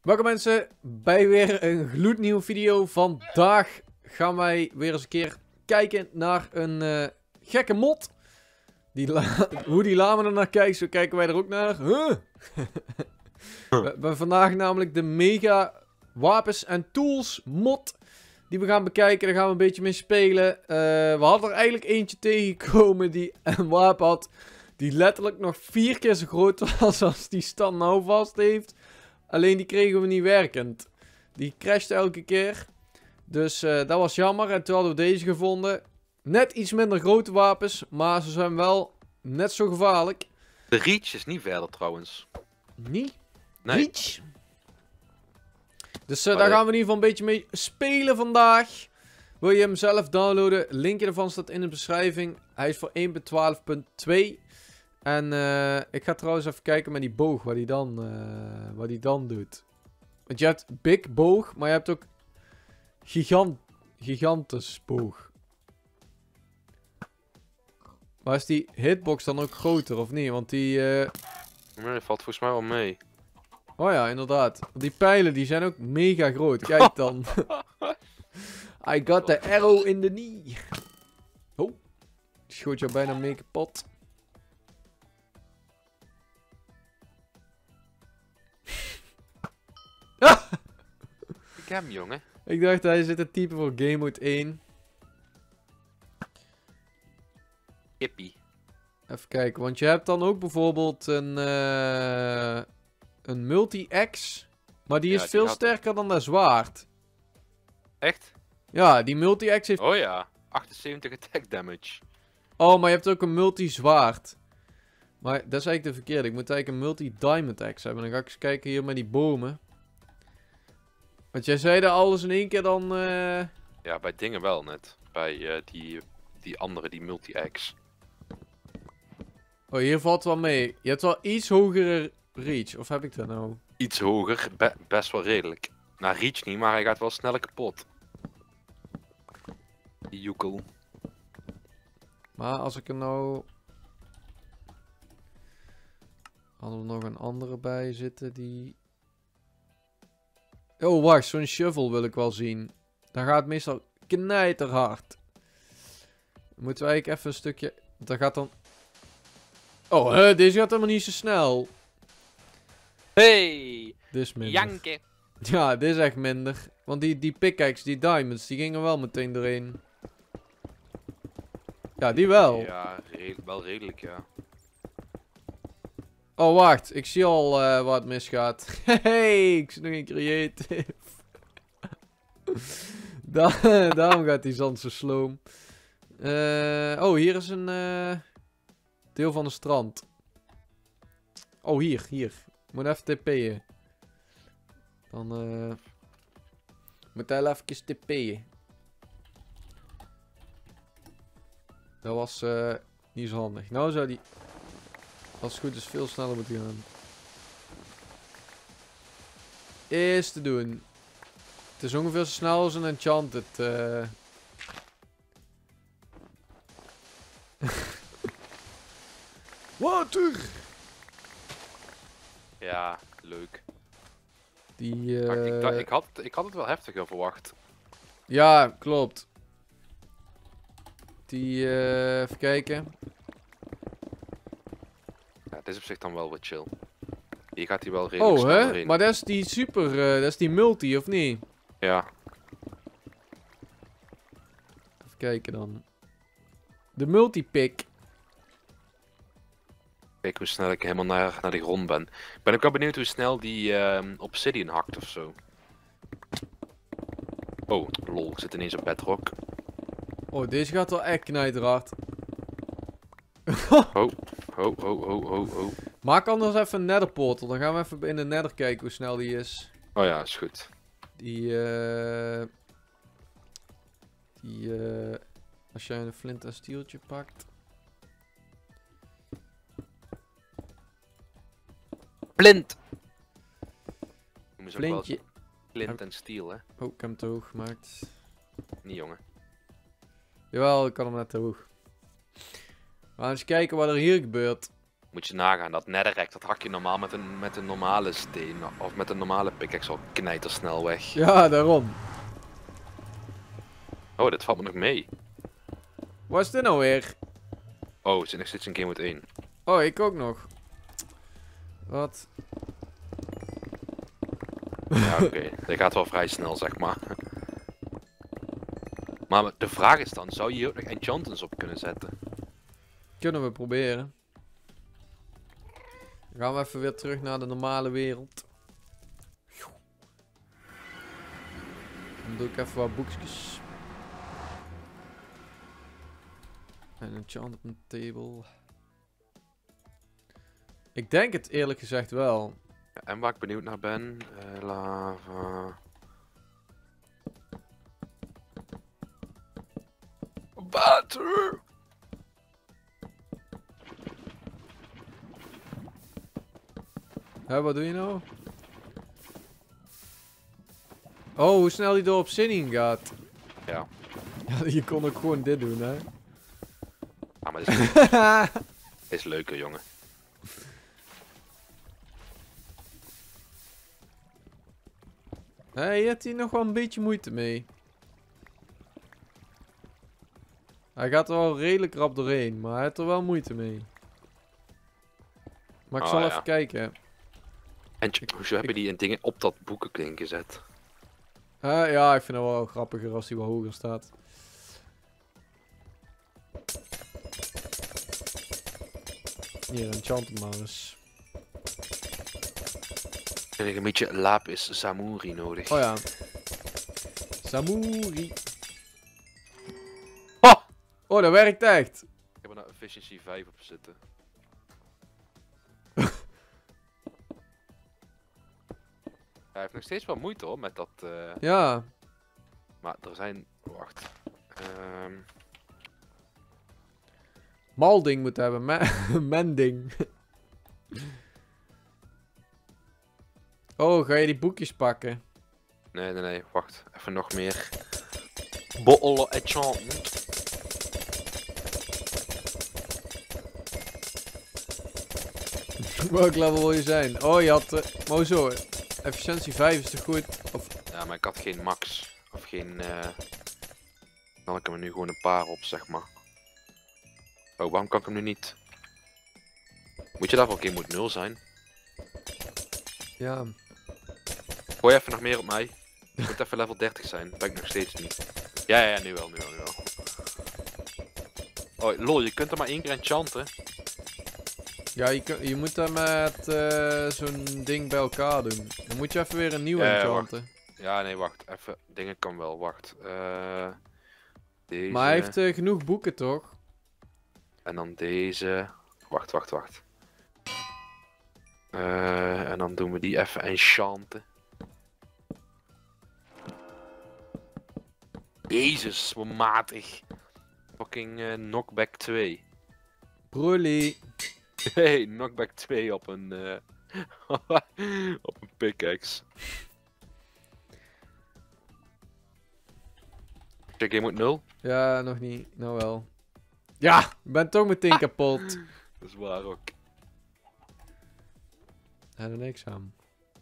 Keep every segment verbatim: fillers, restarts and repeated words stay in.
Welkom mensen bij weer een gloednieuwe video. Vandaag gaan wij weer eens een keer kijken naar een uh, gekke mod. Die Hoe die lama er naar kijkt, zo kijken wij er ook naar. Huh? we hebben vandaag namelijk de mega wapens en tools mod. Die we gaan bekijken, daar gaan we een beetje mee spelen. Uh, we hadden er eigenlijk eentje tegengekomen die een wapen had. Die letterlijk nog vier keer zo groot was als die Stan nou vast heeft. Alleen die kregen we niet werkend. Die crashte elke keer. Dus uh, dat was jammer. En toen hadden we deze gevonden. Net iets minder grote wapens. Maar ze zijn wel net zo gevaarlijk. De reach is niet verder trouwens. Niet? Nee. Reach? Dus uh, daar gaan we in ieder geval een beetje mee spelen vandaag. Wil je hem zelf downloaden? Linkje ervan staat in de beschrijving. Hij is voor één punt twaalf punt twee. En uh, ik ga trouwens even kijken met die boog, wat hij dan, uh, wat hij dan doet. Want je hebt big boog, maar je hebt ook gigant, gigantisch boog. Maar is die hitbox dan ook groter of niet? Want die... Uh... Nee, dat valt volgens mij wel mee. Oh ja, inderdaad. Want die pijlen die zijn ook mega groot. Kijk dan. I got the arrow in the knee. Oh. Die schoot jou bijna mee kapot. Ik heb hem, jongen. Ik dacht hij zit te typen voor Game Mode één. Kippie. Even kijken, want je hebt dan ook bijvoorbeeld een, uh, een multi-axe. Maar die is ja, die veel had... sterker dan dat zwaard. Echt? Ja, die multi-axe heeft... Oh ja, achtenzeventig attack damage. Oh, maar je hebt ook een multi-zwaard. Maar dat is eigenlijk de verkeerde. Ik moet eigenlijk een multi-diamond axe hebben. Dan ga ik eens kijken hier met die bomen. Want jij zei dat alles in één keer dan... Uh... Ja, bij dingen wel net. Bij uh, die, die andere, die multi-axe. Oh, hier valt wel mee. Je hebt wel iets hogere reach. Of heb ik dat nou? Iets hoger, be best wel redelijk. Nou, reach niet, maar hij gaat wel sneller kapot. Die joekel. Maar als ik er nou... Hadden we nog een andere bij zitten die... Oh, wacht. Zo'n shovel wil ik wel zien. Dan gaat het meestal knijterhard. Dan moeten we eigenlijk even een stukje... Dat gaat dan... Oh, hè, deze gaat helemaal niet zo snel. Hey! Dit is minder. Janken! Ja, dit is echt minder. Want die, die pickaxe, die diamonds, die gingen wel meteen doorheen. Ja, die wel. Ja, re wel redelijk, ja. Oh, wacht. Ik zie al uh, wat misgaat. Hey, ik zit nog in creative. da daarom gaat die zand zo sloom. Uh, oh, hier is een uh, deel van het strand. Oh, hier, hier. Ik moet even tp'en. Dan uh, moet hij even tp'en. Dat was uh, niet zo handig. Nou zou die... Als het goed is veel sneller moeten gaan. Is te doen. Het is ongeveer zo snel als een enchanted. Uh... Water! Ja, leuk. Die, uh... ik, ik, ik, had, ik had het wel heftiger verwacht. Ja, klopt. Die, uh, even kijken. Ja, het is op zich dan wel wat chill. Hier gaat hij wel redelijk oh, snel hè? doorheen. Maar dat is die super, uh, dat is die multi, of niet? Ja. Even kijken dan. De multi-pick. Kijk hoe snel ik helemaal naar, naar de grond ben. Ik ben ook wel benieuwd hoe snel die uh, obsidian hakt of zo. Oh, lol, ik zit ineens op bedrock. Oh, deze gaat wel echt knijterhard. Ho, ho, ho, ho, ho, ho. Maak anders even een nether portal. Dan gaan we even in de nether kijken hoe snel die is. Oh ja, is goed. Die, eh... Die, eh... Als jij een flint en steeltje pakt. Flint! Flintje. Flint en steel, hè? Oh, ik heb hem te hoog gemaakt. Niet, jongen. Jawel, ik kan hem net te hoog. We gaan eens kijken wat er hier gebeurt. Moet je nagaan, dat netherrack, dat hak je normaal met een, met een normale steen of met een normale pickaxe al knijtersnel weg. Ja, daarom. Oh, dit valt me nog mee. Wat is dit nou weer? Oh, het zit nog steeds in game mode één. Oh, ik ook nog. Wat? Ja, oké. Okay. Dat gaat wel vrij snel, zeg maar. Maar de vraag is dan, zou je hier ook nog enchantments op kunnen zetten? Kunnen we proberen. Dan gaan we even weer terug naar de normale wereld. Dan doe ik even wat boekjes. En een enchantment table. Ik denk het eerlijk gezegd wel. Ja, en waar ik benieuwd naar ben, uh, lava... Water! Hé, wat doe je nou? Oh, hoe snel die door Obsidian gaat. Ja. Ja, je kon ook gewoon dit doen, hè? Ah, maar dit is, is leuker, jongen. Hé, hey, je hebt hier nog wel een beetje moeite mee. Hij gaat er wel redelijk rap doorheen, maar hij heeft er wel moeite mee. Maar ik Oh, zal ja. even kijken. En hoezo heb je die dingen op dat boekenkling gezet? Uh, ja, ik vind het wel grappiger als hij wat hoger staat. Hier, enchant hem maar eens. En ik een beetje lapis zamuri nodig. Oh ja. Samuri. Oh! Oh, dat werkt echt. Ik heb er nou efficiency vijf op zitten. Hij heeft nog steeds wel moeite hoor met dat. Uh... Ja. Maar er zijn. Wacht. Um... Malding moet hebben. Ma mending. Oh, ga je die boekjes pakken? Nee, nee, nee. Wacht. Even nog meer. Bottle enchantment. Welk level wil je zijn? Oh, je had... Uh, maar zo. Efficiëntie vijf is toch goed? Of... Ja, maar ik had geen max. Of geen... Uh... Dan kan ik er nu gewoon een paar op, zeg maar. Oh, waarom kan ik hem nu niet? Moet je daarvoor game mode nul zijn? Ja. Gooi even nog meer op mij. Ik moet even level dertig zijn. Dat ben ik nog steeds niet. Ja, ja, ja, nu wel, nu wel, nu wel. Oh, lol, je kunt er maar één keer enchanten. Ja, je, kun, je moet dat met uh, zo'n ding bij elkaar doen. Dan moet je even weer een nieuwe Ja, enchanten. wacht. Ja, nee, wacht. Even. Dingen kan wel. Wacht. Uh, deze. Maar hij heeft uh, genoeg boeken, toch? En dan deze. Wacht, wacht, wacht. Uh, en dan doen we die even enchanten. Jezus, wat matig. Fucking uh, knockback twee. Broly. Hey, knockback twee op een... Uh, op een pickaxe. Check game mode nul? Ja, nog niet. Nou wel. Ja, ik ben toch meteen kapot. Dat is waar ook. En er niks aan.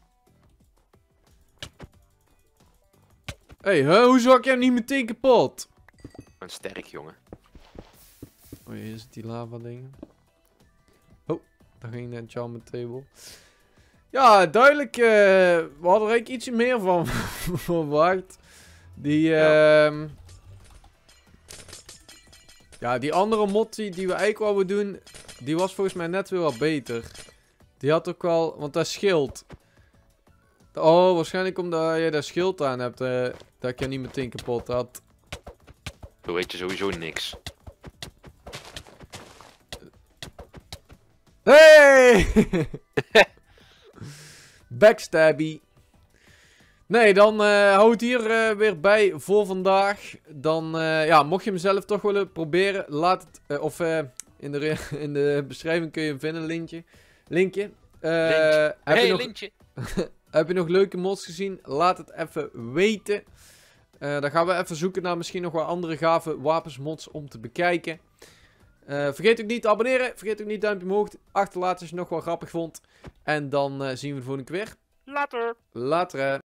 Hé, hey, huh? Hoezo ik hem niet meteen kapot? Ik ben sterk, jongen. Oh, hier zit die lava dingen. Oh, daar ging de enchantment table. Ja, duidelijk. Uh, we hadden er eigenlijk iets meer van verwacht. Die, Ja. uh, ja, die andere mod die, die we eigenlijk wouden doen, die was volgens mij net weer wat beter. Die had ook wel, want dat schild. Oh, waarschijnlijk omdat je dat schild aan hebt, uh, dat ik je niet meteen kapot had. Zo weet je sowieso niks. Hey! Backstabby. Nee, dan uh, hou het hier uh, weer bij voor vandaag. Dan, uh, ja, mocht je hem zelf toch willen proberen, laat het, uh, of uh, in, de in de beschrijving kun je hem vinden, linkje. Linkje. Uh, Lintje. Heb Hey, je nog, Lintje. heb je nog leuke mods gezien? Laat het even weten. Uh, dan gaan we even zoeken naar misschien nog wat andere gave wapensmods om te bekijken. Uh, Uh, vergeet ook niet te abonneren. Vergeet ook niet duimpje omhoog achterlaten als je het nog wel grappig vond. En dan uh, zien we de volgende keer weer. Later. Later.